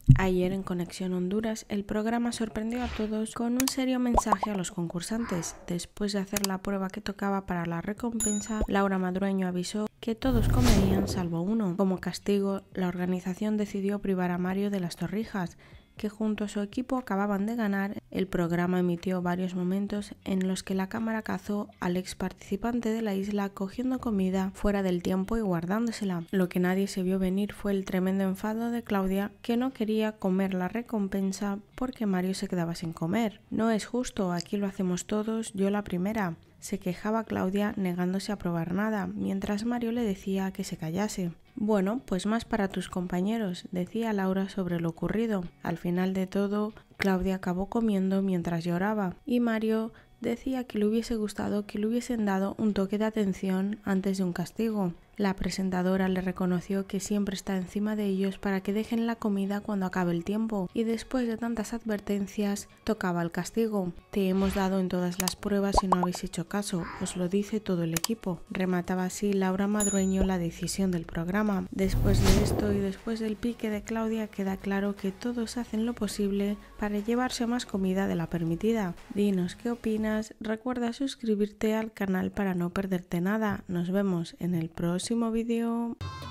Ayer en Conexión Honduras, el programa sorprendió a todos con un serio mensaje a los concursantes. Después de hacer la prueba que tocaba para la recompensa, Laura Madrueño avisó que todos comerían salvo uno. Como castigo, la organización decidió privar a Mario de las torrijas, que junto a su equipo acababan de ganar. El programa emitió varios momentos en los que la cámara cazó al ex participante de la isla cogiendo comida fuera del tiempo y guardándosela. Lo que nadie se vio venir fue el tremendo enfado de Claudia, que no quería comer la recompensa porque Mario se quedaba sin comer. No es justo, aquí lo hacemos todos, yo la primera. Se quejaba Claudia negándose a probar nada, mientras Mario le decía que se callase. Bueno, pues más para tus compañeros, decía Laura sobre lo ocurrido. Al final de todo, Claudia acabó comiendo mientras lloraba y Mario decía que le hubiese gustado que le hubiesen dado un toque de atención antes de un castigo. La presentadora le reconoció que siempre está encima de ellos para que dejen la comida cuando acabe el tiempo, y después de tantas advertencias tocaba el castigo. Te hemos dado en todas las pruebas y no habéis hecho caso, os lo dice todo el equipo. Remataba así Laura Madrueño la decisión del programa. Después de esto y después del pique de Claudia, queda claro que todos hacen lo posible para llevarse más comida de la permitida. Dinos qué opinas, recuerda suscribirte al canal para no perderte nada. Nos vemos en el próximo vídeo.